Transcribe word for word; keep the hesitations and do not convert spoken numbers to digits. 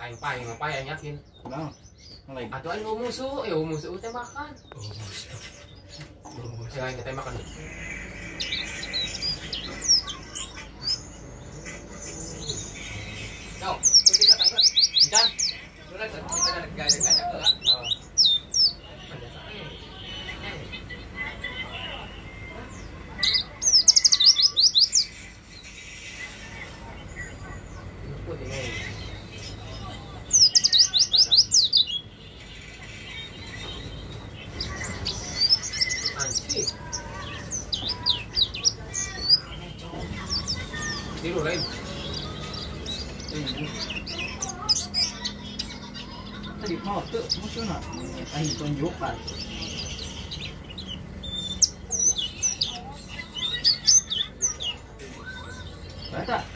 aing pai ngapa ya yakin. Nah, mulai. Atuh aing musuh, ya musuh teh makan. Oh, musuh. Ya aing teh makan. Yo, tu kita tangkap. Jangan. Dulu kita ada gajah-gajah ke. Oh. Ada sae. Tiru lain. Tadi mau tuh musuh nak, ahi tunjukkan. Baca.